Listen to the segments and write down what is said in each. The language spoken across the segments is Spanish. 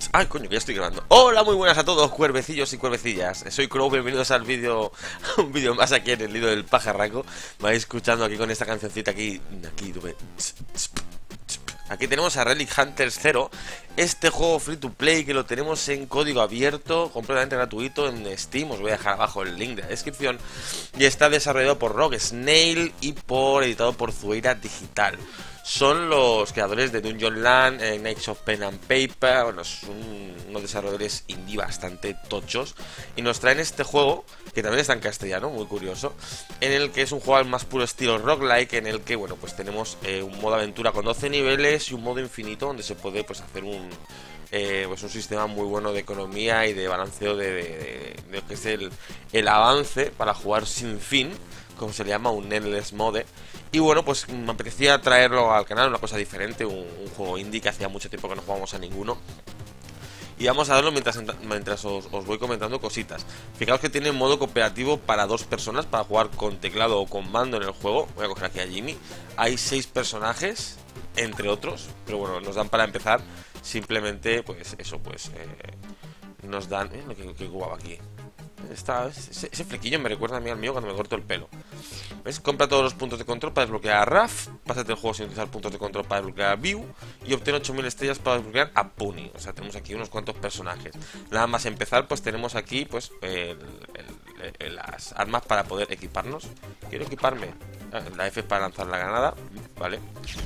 Ay, coño, que ya estoy grabando. Hola, muy buenas a todos, cuervecillos y cuervecillas. Soy Crow, bienvenidos al vídeo, un vídeo más aquí en el Nido del Pajarraco. Me vais escuchando aquí con esta cancioncita aquí tenemos a Relic Hunters 0. Este juego free to play que lo tenemos en código abierto, completamente gratuito en Steam. Os voy a dejar abajo el link de la descripción. Y está desarrollado por Rogue Snail y editado por Zueira Digital. Son los creadores de Dungeon Land, Knights of Pen and Paper. Bueno, son unos desarrolladores indie bastante tochos. Y nos traen este juego, que también está en castellano, muy curioso, en el que es un juego al más puro estilo roguelike, en el que, bueno, pues tenemos un modo aventura con 12 niveles y un modo infinito donde se puede, pues, hacer un sistema muy bueno de economía y de balanceo de lo que es el avance para jugar sin fin, como se le llama, un endless mode. Y bueno, pues me apetecía traerlo al canal, una cosa diferente, un juego indie que hacía mucho tiempo que no jugábamos a ninguno. Y vamos a verlo mientras os voy comentando cositas. Fijaos que tiene modo cooperativo para 2 personas, para jugar con teclado o con mando en el juego. Voy a coger aquí a Jimmy. Hay 6 personajes, entre otros, pero bueno, nos dan para empezar. Simplemente, pues eso, pues nos dan... qué guapo aquí. Ese flequillo me recuerda a mí al mío cuando me corto el pelo. ¿Ves? Compra todos los puntos de control para desbloquear a Raf. Pásate el juego sin utilizar puntos de control para desbloquear a View. Y obtén 8000 estrellas para desbloquear a Pony. O sea, tenemos aquí unos cuantos personajes. Nada más empezar, pues tenemos aquí pues las armas para poder equiparnos. Quiero equiparme. La F para lanzar la granada. Vale.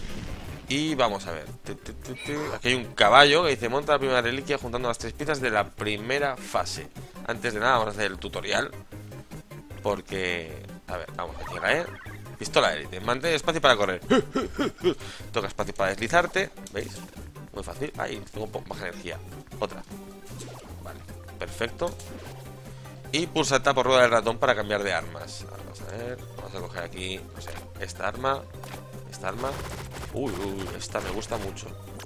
Y vamos a ver. Aquí hay un caballo que dice: monta la primera reliquia juntando las 3 piezas de la primera fase. Antes de nada vamos a hacer el tutorial, porque... A ver, vamos aquí a caer. Pistola élite, mantén espacio para correr. Toca espacio para deslizarte. ¿Veis? Muy fácil. Ahí, tengo un poco baja energía. Otra. Vale, perfecto. Y pulsa el tapo rueda del ratón para cambiar de armas. Vamos a ver, vamos a coger aquí, no sé, esta arma. Esta arma. Uy, esta me gusta mucho.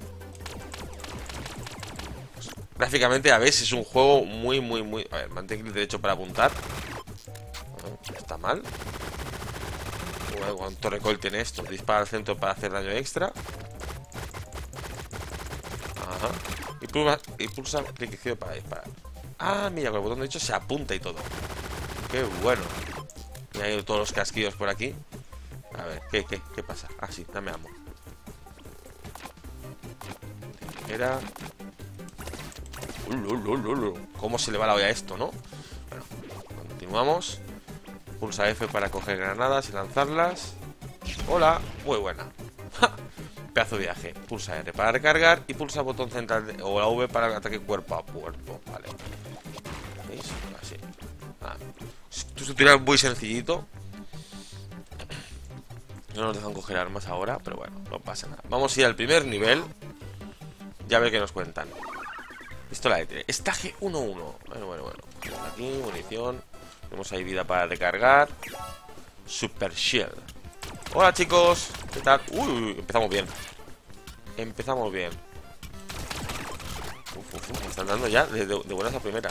Gráficamente, a veces es un juego muy... A ver, mantén clic derecho para apuntar. No está mal. ¿Cuánto recoil tiene esto? Dispara al centro para hacer daño extra. Ajá. Y pulsa clic izquierdo para disparar. Ah, mira, con el botón derecho se apunta y todo. Qué bueno. Y hay todos los casquillos por aquí. A ver, ¿qué pasa? Ah, sí, dame ammo. Era... ¿Cómo se le va la olla a esto, no? Bueno, continuamos. Pulsa F para coger granadas y lanzarlas. Hola, muy buena. Pedazo de viaje. Pulsa R para recargar y pulsa el botón central o la V para el ataque cuerpo a cuerpo. Vale. ¿Veis? Así. Esto es un tutorial muy sencillito. No nos dejan coger armas ahora, pero bueno, no pasa nada. Vamos a ir al primer nivel. Ya a ver qué nos cuentan. Pistola de estaje 1-1. Bueno. Aquí, munición. Tenemos ahí vida para recargar. Super Shield. Hola, chicos. ¿Qué tal? Uy, empezamos bien. Empezamos bien. Me están dando ya de buenas a primera.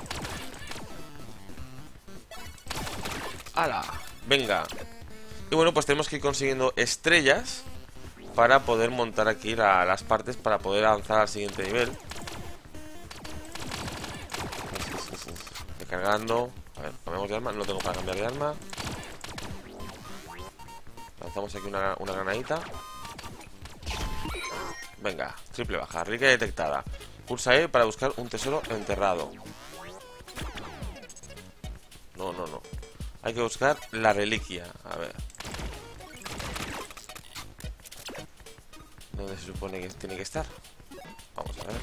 ¡Hala! Venga. Y bueno, pues tenemos que ir consiguiendo estrellas para poder montar aquí las partes para poder avanzar al siguiente nivel. Recargando. A ver, cambiamos de arma. No tengo para cambiar de arma. Lanzamos aquí una granadita. Venga, triple baja. Reliquia detectada. Pulsa E para buscar un tesoro enterrado. No. Hay que buscar la reliquia. A ver. ¿Dónde se supone que tiene que estar? Vamos a ver.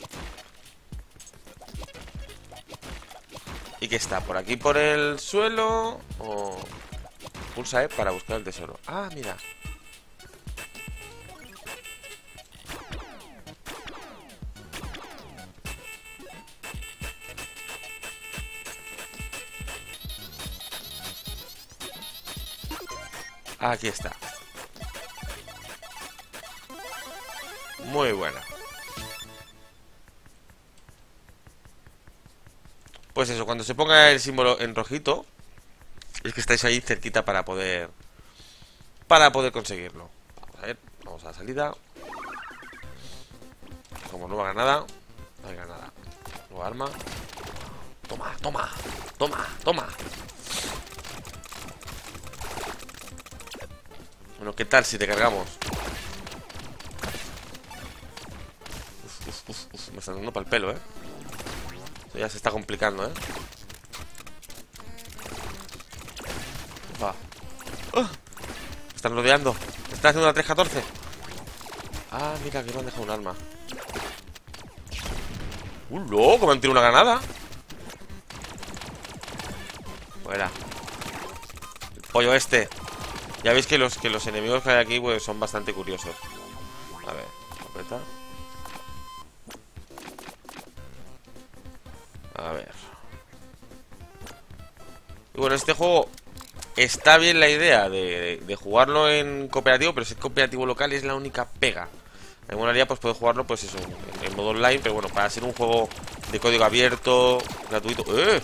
¿Y qué está? ¿Por aquí por el suelo? ¿O...? Pulsa E para buscar el tesoro. Ah, mira. Aquí está. Muy buena. Pues eso, cuando se ponga el símbolo en rojito, es que estáis ahí cerquita para poder conseguirlo. Vamos a ver, vamos a la salida. Como no haga nada. No hay granada. Nueva arma. Toma, toma, toma, toma. Bueno, ¿qué tal si te cargamos? Me está dando para el pelo, Esto ya se está complicando, Va. Me están rodeando. Me están haciendo una 314. Ah, mira, que me han dejado un arma. Loco, me han tirado una granada. Fuera. El pollo este. Ya veis que los enemigos que hay aquí pues son bastante curiosos. A ver, completa. A ver. Y bueno, este juego está bien la idea de jugarlo en cooperativo, pero si es cooperativo local es la única pega. Me molaría pues poder jugarlo pues eso, en modo online, pero bueno, para ser un juego de código abierto, gratuito.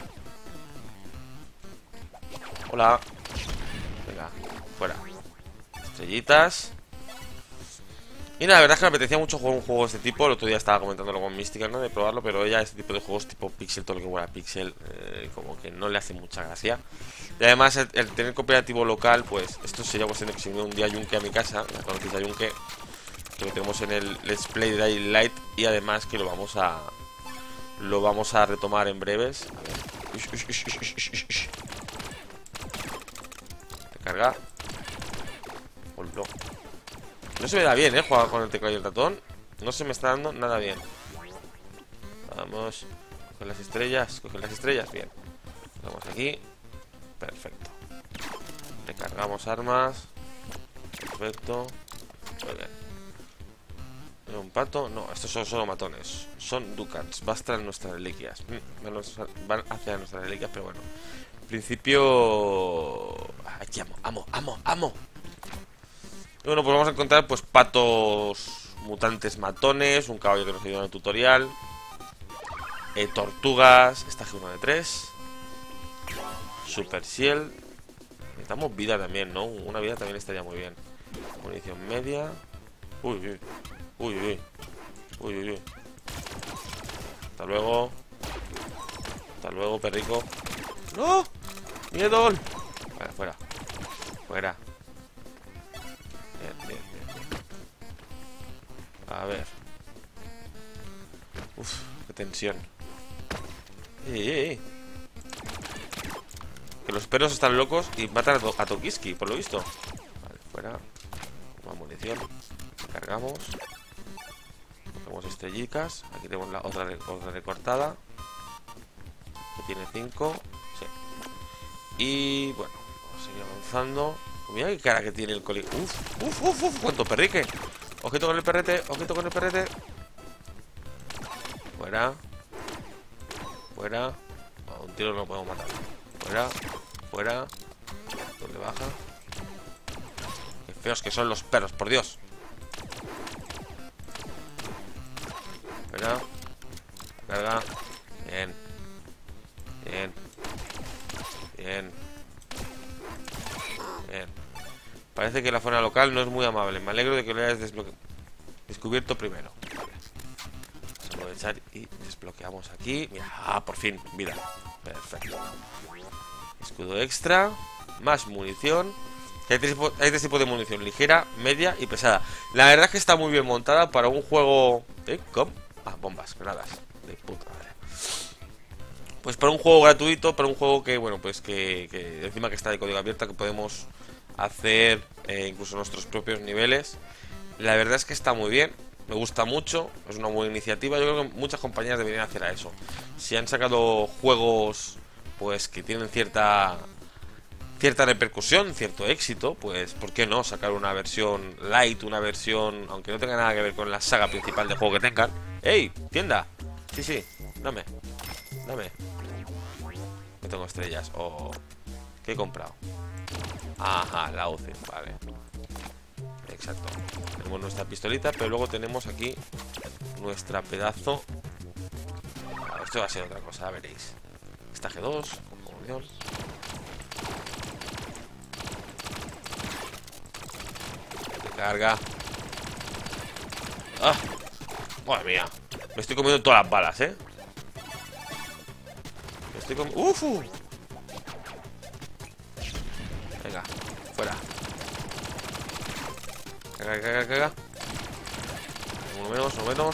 Hola. Venga, fuera. Estrellitas. Y nada, la verdad es que me apetecía mucho jugar un juego de este tipo. El otro día estaba comentándolo con Mística, ¿no? De probarlo, pero ella, este tipo de juegos tipo Pixel, todo lo que fuera Pixel, como que no le hace mucha gracia. Y además, el tener cooperativo local, pues esto sería cuestión de que si viene un día Yunque a mi casa, ya conocéis a Yunque, que lo tenemos en el Let's Play de Dying Light, y además que lo vamos a retomar en breves. A ver. Recarga. Hola. No se me da bien, jugar con el teclado y el ratón. No se me está dando nada bien. Vamos. Coge las estrellas. Coge las estrellas. Bien. Vamos aquí. Perfecto. Recargamos armas. Perfecto. Muy bien. ¿Un pato? No, estos son solo matones. Son ducats. Bastan nuestras reliquias. Van hacia nuestras reliquias, pero bueno. En principio... Aquí amo. Y bueno, pues vamos a encontrar pues patos mutantes matones, un caballo que nos ayuda en el tutorial, tortugas, estaje 1 de 3, Super Shield. Necesitamos vida también, ¿no? Una vida también estaría muy bien. Munición media. Uy. Hasta luego. Hasta luego, perrico. ¡No! ¡Miedo! Vale, fuera. Fuera. Bien. A ver. Uf, qué tensión. Que los perros están locos y matan a Tokiski, por lo visto. Vale, fuera. Más munición. Cargamos. Cogemos estrellitas. Aquí tenemos la otra recortada. Que tiene 5. Sí. Y bueno, vamos a seguir avanzando. Mira qué cara que tiene el coli. Uf, cuánto perrique. Ojito con el perrete, Fuera. Oh, un tiro no lo podemos matar. Fuera. ¿Dónde baja? Qué feos que son los perros, por Dios. Fuera. Carga. Bien. Parece que la fauna local no es muy amable. Me alegro de que lo hayas descubierto primero. Vale. Vamos a aprovechar y desbloqueamos aquí. Mira, por fin, vida. Perfecto. Escudo extra. Más munición. Hay tres tipos de munición: ligera, media y pesada. La verdad es que está muy bien montada para un juego... ¿Cómo? Ah, bombas, granadas. De puta madre. Pues para un juego gratuito, para un juego que, bueno, pues que encima que está de código abierto, que podemos hacer incluso nuestros propios niveles. La verdad es que está muy bien, me gusta mucho, es una buena iniciativa. Yo creo que muchas compañías deberían hacer a eso. Si han sacado juegos pues que tienen cierta repercusión, cierto éxito, pues ¿por qué no sacar una versión light, una versión, aunque no tenga nada que ver con la saga principal de juego que tengan? ¡Ey! ¡Tienda! Sí, dame. No tengo estrellas. ¿Qué he comprado? Ajá, la UCI, vale. Exacto. Tenemos nuestra pistolita, pero luego tenemos aquí nuestra pedazo. Esto va a ser otra cosa, ya veréis. Estaje 2, munición. Carga. ¡Ah! Madre mía. Me estoy comiendo todas las balas, Me estoy comiendo... ¡Uf! Venga, fuera. Caga. Uno menos.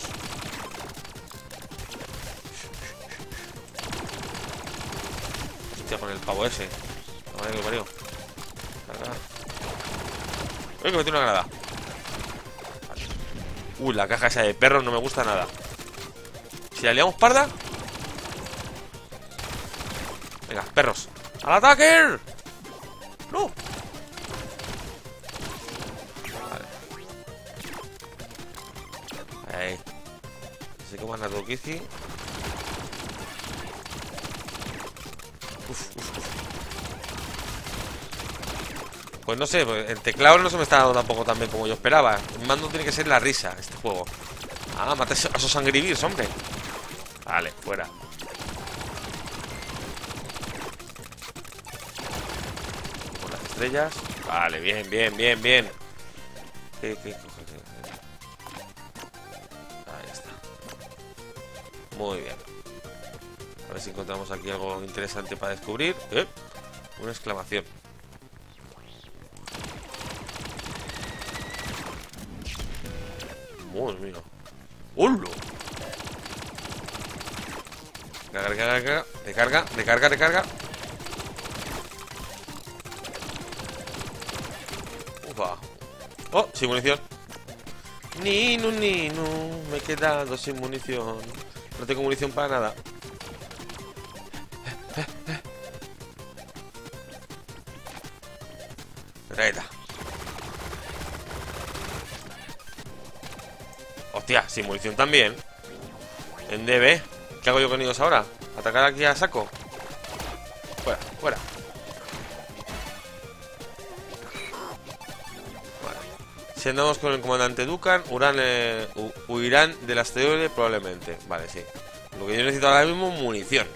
Hostia, con el pavo ese. La madre que lo parió. Carga. ¡Uy, que metí una granada! La caja esa de perros no me gusta nada. Si la liamos parda. Venga, perros. ¡Al ataque! ¡No! Vale. Ahí. Se coman a Tokizi. Uf. Pues no sé, el teclado no se me está dando tampoco tan bien como yo esperaba. El mando tiene que ser la risa, este juego. Ah, mata a esos Angry Birds, hombre. Vale, fuera. Con las estrellas. Vale, bien. ¿Qué? Ahí está. Muy bien. A ver si encontramos aquí algo interesante para descubrir. Una exclamación. Dios mío. ¡Hola! Recarga. Ufa. Oh, sin munición. Nino, me he quedado sin munición. No tengo munición para nada. Reta. Hostia, sin munición también. En DB. ¿Qué hago yo con ellos ahora? ¿Atacar aquí a saco? Fuera. Vale. Si andamos con el comandante Dukan, huirán del asteroide probablemente. Vale, sí. Lo que yo necesito ahora mismo es munición.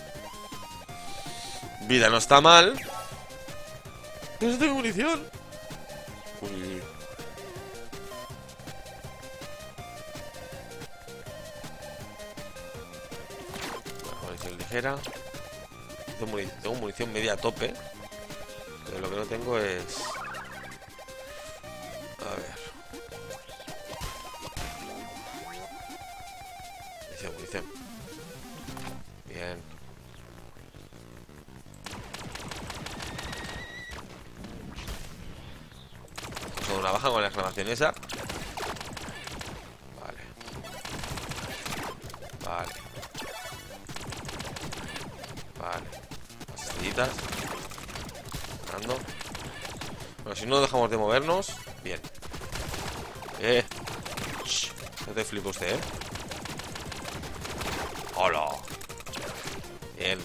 Vida no está mal. Pero no tengo munición. Uy. Munición ligera. Tengo munición media a tope. Pero lo que no tengo es... A ver. Munición. Bien. Con una baja con la exclamación esa. Vale. Las estrellitas. Ganando. Bueno, si no dejamos de movernos. Bien. No te flipo usted, ¡Hola! Bien.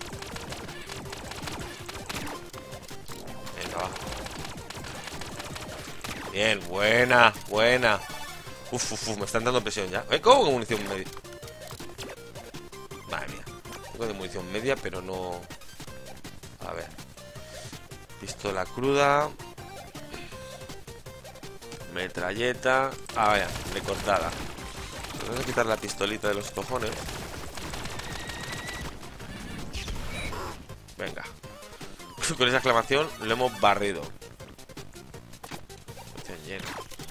Venga, va. Bien, buena. Uf, me están dando presión ya. ¿Cómo que munición media? Madre mía. Tengo de munición media, pero no... A ver. Pistola cruda. Metralleta. Ah, vaya, recortada. Vamos a quitar la pistolita de los cojones. Venga. Con esa exclamación lo hemos barrido. Lleno.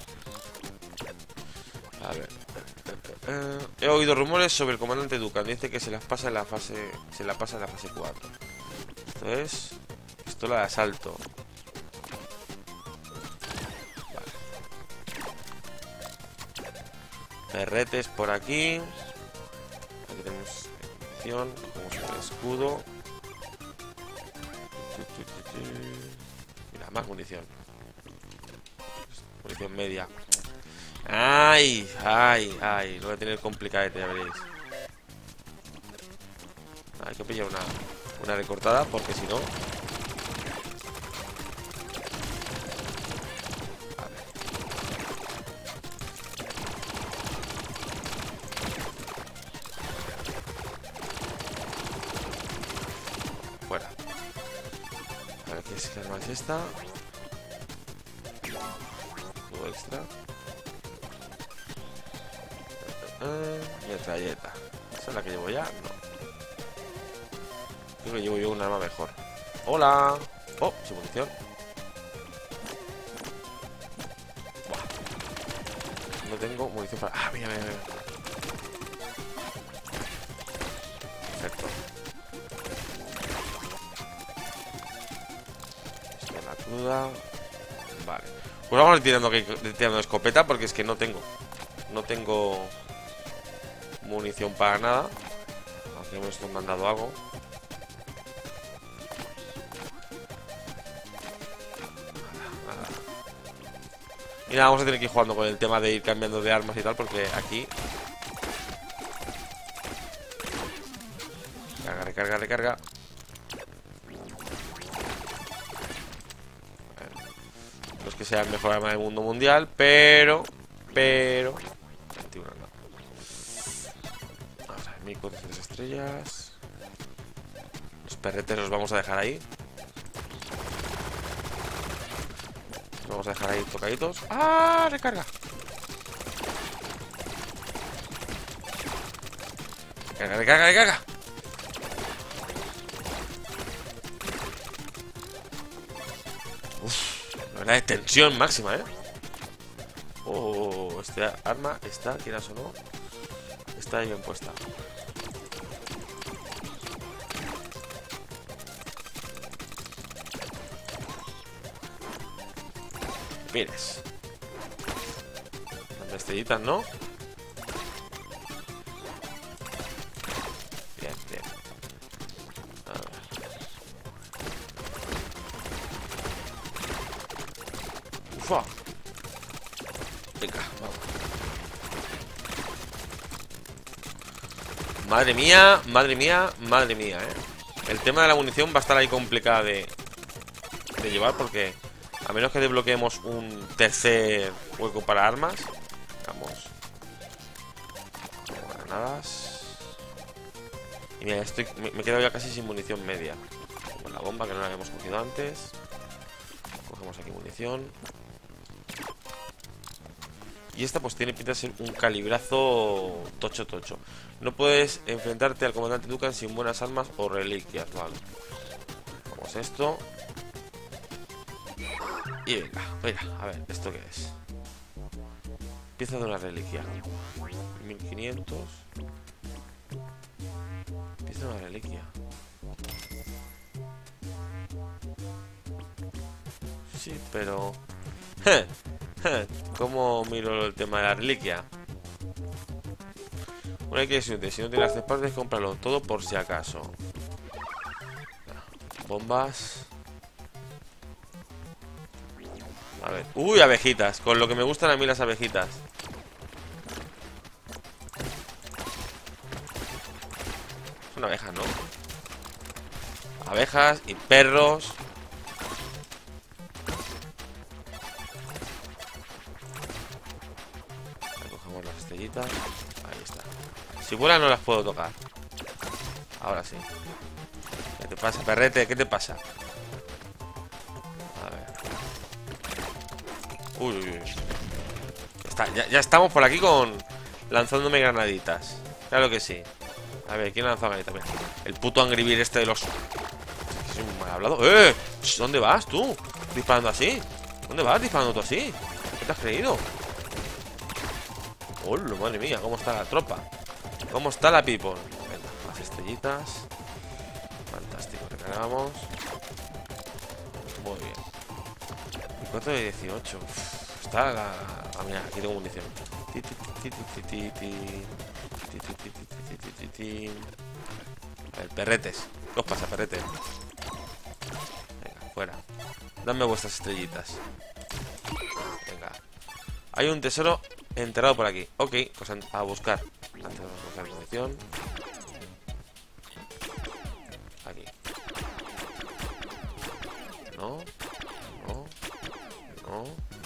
A ver. He oído rumores sobre el comandante Dukan. Dice que se la pasa en la fase 4. Esto es pistola de asalto. Vale. Perretes por aquí. Aquí tenemos munición. Cogemos el escudo. Mira, más munición. Munición media. Ay. Lo voy a tener complicadete, ya veréis. Hay que pillar una recortada porque si no... Vale. Fuera. A ver qué arma es esta. Extra. Metralleta. ¿Esa es la que llevo ya? No. Creo que llevo yo un arma mejor. ¡Hola! Oh, sin munición. Buah. No tengo munición para... Ah, mira, mira, mira. Perfecto. Esto es la cruda. Vale. Pues vamos tirando escopeta porque es que no tengo. No tengo munición para nada. Aquí hemos mandado algo. Nada. Y nada, vamos a tener que ir jugando con el tema de ir cambiando de armas y tal, porque aquí... Carga, recarga, recarga. No es que sea el mejor arma del mundo mundial, pero... 21 no. Vamos a ver, 1400 estrellas. Los perretes los vamos a dejar ahí. Los vamos a dejar ahí tocaditos. ¡Ah! Recarga. Recarga, recarga, recarga. Uff, la verdad es tensión máxima, ¿eh? Oh, este arma está, quieras o no, está bien puesta. Mires. Las estrellitas, ¿no? Bien, bien. A ver. Ufa. Venga, vamos. Madre mía, madre mía, madre mía, El tema de la munición va a estar ahí complicada de llevar porque a menos que desbloqueemos un tercer hueco para armas. Vamos. Granadas. Y mira, me he quedado ya casi sin munición media. Con la bomba que no la habíamos cogido antes. Cogemos aquí munición. Y esta pues tiene pinta de ser un calibrazo tocho tocho. No puedes enfrentarte al comandante Dukan sin buenas armas o reliquias, vale. Vamos esto. Y venga, mira, a ver, ¿esto qué es? Pieza de una reliquia. 1500. Pieza de una reliquia. Sí, pero... ¿Cómo miro el tema de la reliquia? Bueno, hay que decirte, si no tienes las tres partes, cómpralo todo por si acaso. Bombas. A ver. Uy, abejitas. Con lo que me gustan a mí las abejitas. Son abejas, ¿no? Abejas y perros. Cogemos las estrellitas. Ahí está. Si vuelan no las puedo tocar. Ahora sí. ¿Qué te pasa, perrete? ¿Qué te pasa? A ver. Uy, uy, uy. Ya estamos por aquí con... lanzándome granaditas. Claro que sí. A ver, ¿quién ha lanzado granitas? Mira, el puto Angry Bird este de los... Es un mal hablado. ¿Dónde vas tú? Disparando así. ¿Dónde vas disparando tú así? ¿Qué te has creído? ¡Hola, madre mía! ¿Cómo está la tropa? ¿Cómo está la people? Venga, más estrellitas. Fantástico, recargamos. Muy bien. 4 de 18. Está la... Ah, mira, aquí tengo munición. A ver, perretes. ¿Qué os pasa, perrete? Venga, fuera. Dame vuestras estrellitas. Venga. Hay un tesoro enterrado por aquí. Ok, pues a buscar. Antes vamos a buscar munición. Aquí. No. No. No.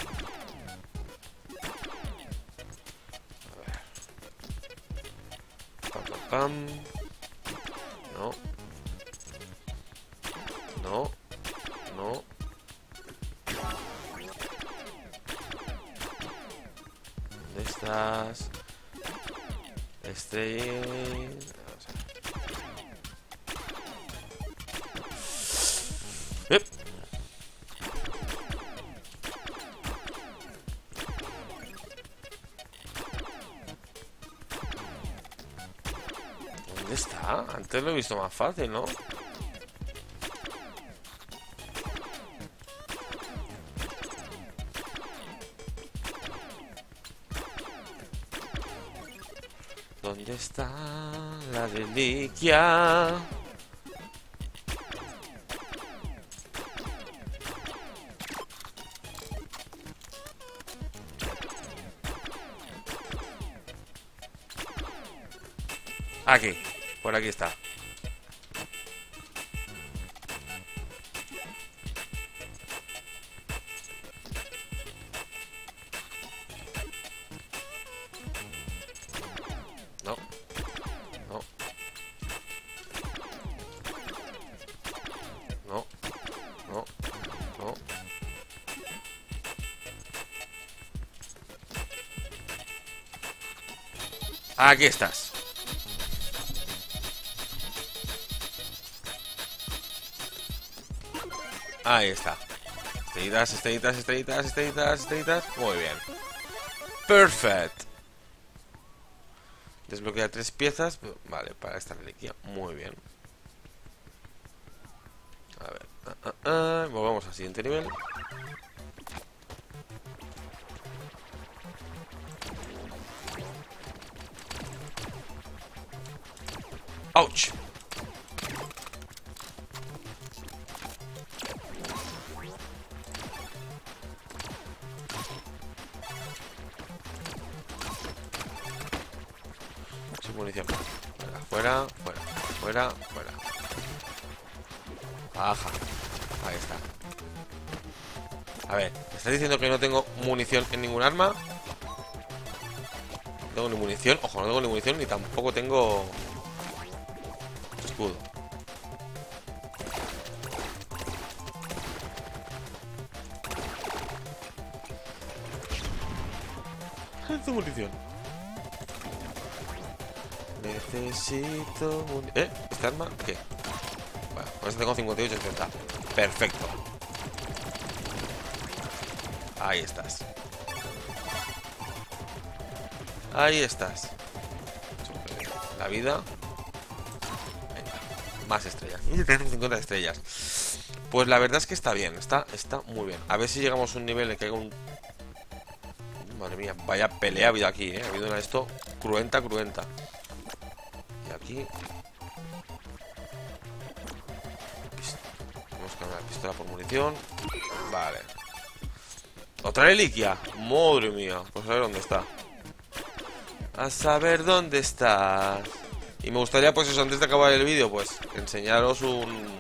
A ver. Pam, pam, pam. No. No. No. ¿Dónde estás? Estrella. Yep. ¿Dónde está? Antes lo he visto más fácil, ¿no? ¿Dónde está la reliquia? Aquí, por aquí está. No, no, no, no, no. Aquí estás. Ahí está. Estrellitas, estrellitas, estrellitas, estrellitas, estrellitas. Muy bien. Perfect. Desbloquea 3 piezas. Vale, para esta reliquia. Muy bien. A ver. Volvamos al siguiente nivel. ¡Auch! Sin munición. Fuera, fuera, fuera, fuera. Baja. Ahí está. A ver, ¿me estás diciendo que no tengo munición en ningún arma? No tengo ni munición. Ojo, no tengo ni munición ni tampoco tengo escudo. No tengo munición. Necesito munición. ¿Este arma? ¿Qué? Bueno, con este tengo 58, 80. Perfecto. Ahí estás. Ahí estás. La vida. Venga, más estrellas. 50 estrellas. Pues la verdad es que está bien. Está muy bien. A ver si llegamos a un nivel en el que haya un... Madre mía, vaya pelea ha habido aquí, ¿eh? Ha habido una de esto cruenta, cruenta. Y aquí... Vamos a cambiar la pistola por munición. Vale. Otra reliquia. Madre mía. Pues a ver dónde está. A saber dónde está. Y me gustaría, pues eso, antes de acabar el vídeo, pues enseñaros un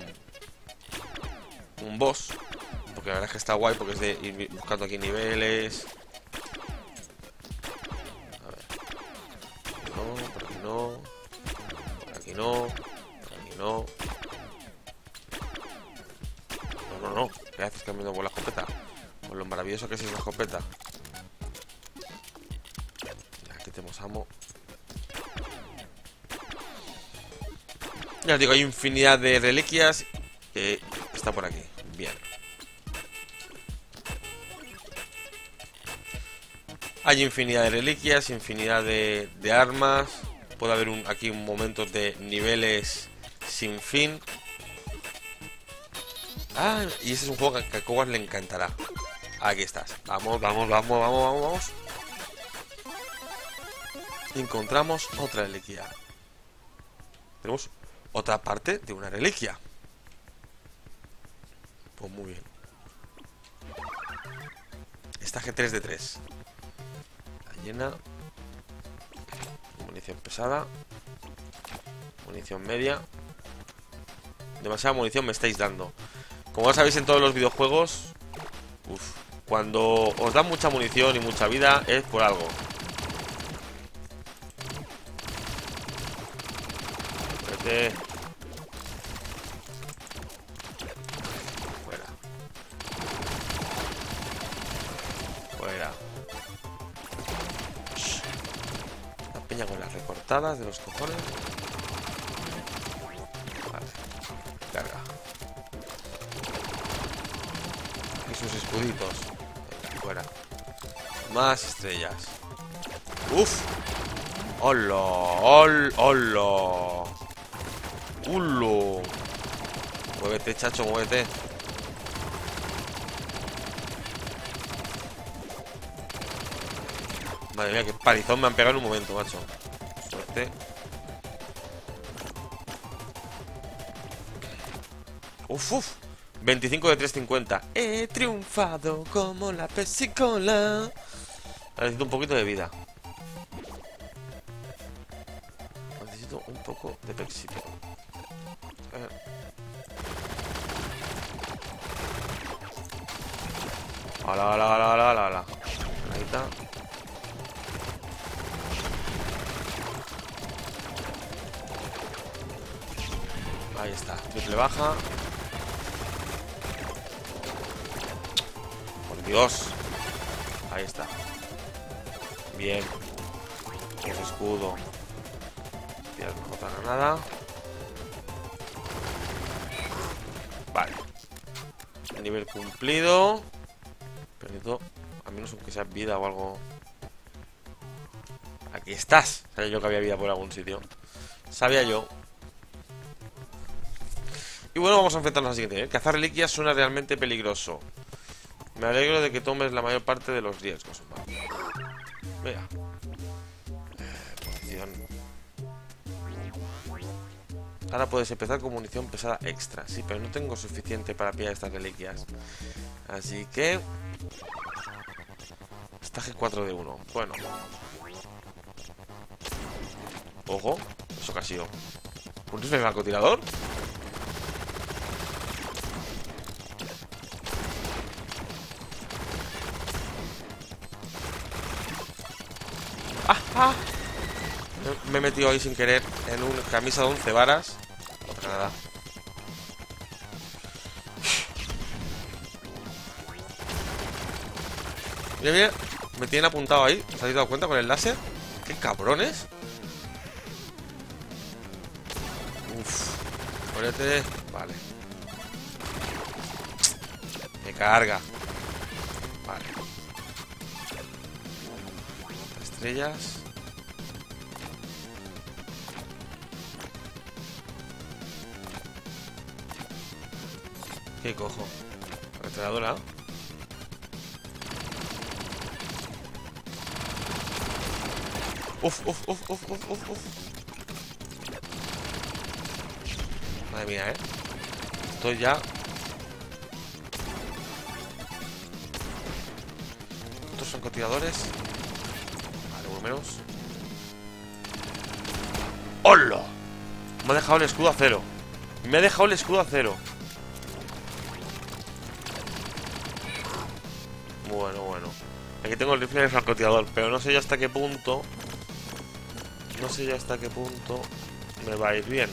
boss. Porque la verdad es que está guay, porque es de ir buscando aquí niveles. A ver. No, por aquí no. Por aquí no. Por aquí no. No, no, no. ¿Qué haces cambiando por la escopeta? Con lo maravilloso que es esa escopeta. Aquí tenemos ammo. Ya os digo, hay infinidad de reliquias que está por aquí. Bien. Hay infinidad de reliquias, infinidad de armas. Puede haber aquí momentos de niveles sin fin. Ah, y ese es un juego que a Cowas le encantará. Aquí estás. Vamos, vamos, vamos, vamos, vamos, vamos. Encontramos otra reliquia. Tenemos otra parte de una reliquia. Pues muy bien. Esta G3 de 3. La llena. Munición pesada. Munición media. Demasiada munición me estáis dando. Como ya sabéis en todos los videojuegos, cuando os dan mucha munición y mucha vida es por algo. Vete. Fuera. Fuera. Shh. La peña con las Cortadas de los cojones. Vale. Carga. Y sus escuditos. Fuera. Más estrellas. ¡Uf! ¡Hola! ¡Hola! ¡Hola! ¡Hulo! Muévete, chacho, muévete. Madre mía, qué palizón me han pegado en un momento, macho. Suerte. Uf, uf. 25 de 350. He triunfado como la pesicola. Necesito un poquito de vida. Necesito un poco de pexito. Ala, ala, ala, ala, ala, ala. Ahí está. Ahí está. Triple baja. Por Dios. Ahí está. Bien. Ese escudo. Ya no botan a nada. Vale. Nivel cumplido. Pero necesito, a menos aunque sea vida o algo. Aquí estás. Sabía yo que había vida por algún sitio. Sabía yo. Y bueno, vamos a enfrentarnos al siguiente. Cazar reliquias suena realmente peligroso. Me alegro de que tomes la mayor parte de los riesgos. Vale. Venga. Munición. Ahora puedes empezar con munición pesada extra. Sí, pero no tengo suficiente para pillar estas reliquias. Así que... Estaje 4 de 1. Bueno. Ojo. Eso que ha sido. ¿Un rifle francotirador? ¡Ah! ¡Ah! Me he metido ahí sin querer en una camisa de 11 varas. No pasa nada. Mira, mira. Me tienen apuntado ahí. ¿Os habéis dado cuenta con el láser? ¡Qué cabrones! Uff. Ponete. Vale. Me carga. Vale. Estrellas. ¿Qué cojo? La entrenadora. Uf, uf, uf, uf, uf, uf, uf. Madre mía, estoy ya. Estos son francotiradores. Vale, por lo menos. ¡Hola! Me ha dejado el escudo a cero. Me ha dejado el escudo a cero. Bueno, bueno. Aquí tengo el rifle del francotirador, pero no sé ya hasta qué punto. No sé ya hasta qué punto me va a ir bien.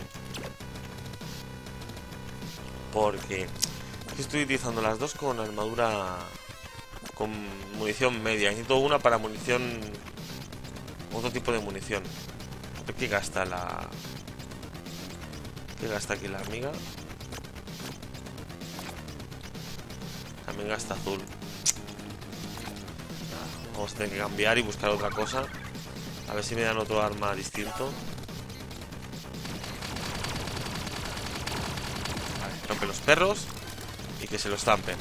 Porque estoy utilizando las dos con armadura, con munición media. Necesito una para munición, otro tipo de munición. ¿Qué gasta la... ¿Qué gasta aquí la amiga? También gasta azul. Vamos a tener que cambiar y buscar otra cosa. A ver si me dan otro arma distinto. Vale, rompe los perros y que se lo estampen.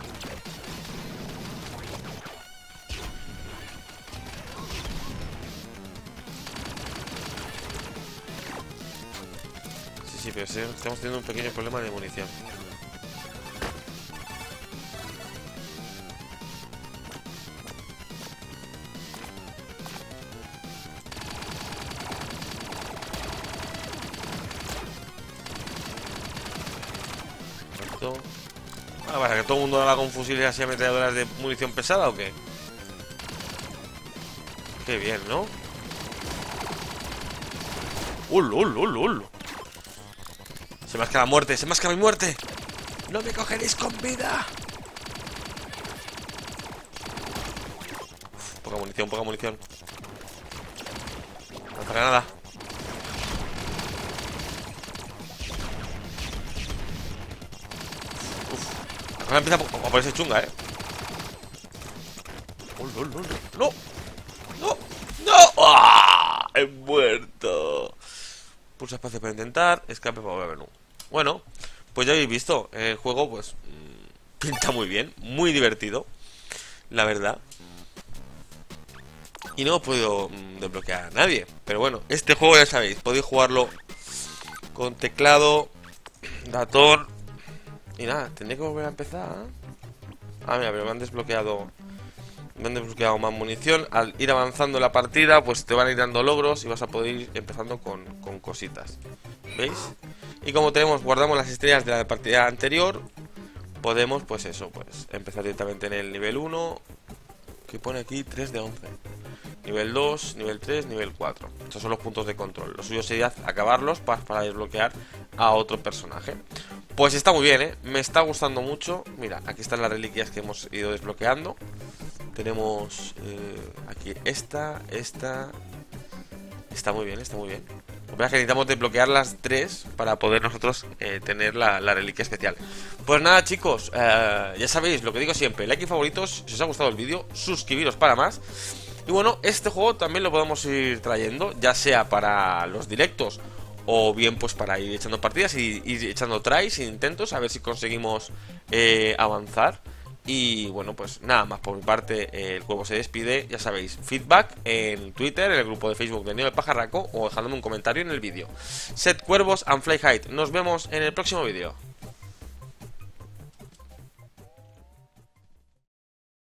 Sí, pero sí, estamos teniendo un pequeño problema de munición. ¿Para que todo el mundo haga con fusiles así ametralladoras de munición pesada o qué? Qué bien, ¿no? ¡Ul, ul, ul, ul! Se me asca la muerte, se me asca mi muerte. ¡No me cogeréis con vida! Uf, poca munición, poca munición. Para nada. Ahora empieza a ponerse chunga, ¡Oh, no, no, no! ¡No! ¡No! ¡Ah! ¡He muerto! Pulsa espacio para intentar. Escape para volver al menú. Bueno, pues ya habéis visto. El juego, pues, pinta muy bien. Muy divertido, la verdad. Y no he podido desbloquear a nadie. Pero bueno, este juego ya sabéis, podéis jugarlo con teclado, ratón. Y nada, tendré que volver a empezar. Ah, mira, pero me han desbloqueado más munición. Al ir avanzando la partida, pues te van a ir dando logros y vas a poder ir empezando con cositas. ¿Veis? Y como guardamos las estrellas de la partida anterior, podemos, pues eso, pues empezar directamente en el nivel 1, que pone aquí 3 de 11. Nivel 2, nivel 3, nivel 4. Estos son los puntos de control. Lo suyo sería acabarlos para desbloquear a otro personaje. Pues está muy bien, me está gustando mucho. Mira, aquí están las reliquias que hemos ido desbloqueando. Tenemos aquí esta. Está muy bien, está muy bien. Lo que pasa es que necesitamos desbloquear las 3 para poder nosotros tener la reliquia especial. Pues nada, chicos, ya sabéis lo que digo siempre: like y favoritos si os ha gustado el vídeo, suscribiros para más. Y bueno, este juego también lo podemos ir trayendo, ya sea para los directos o bien pues para ir echando partidas y ir echando tries e intentos, a ver si conseguimos avanzar. Y bueno, pues nada más por mi parte, el juego se despide. Ya sabéis, feedback en Twitter, en el grupo de Facebook de Neo el Pajarraco, o dejándome un comentario en el vídeo. Set cuervos and fly high. Nos vemos en el próximo vídeo.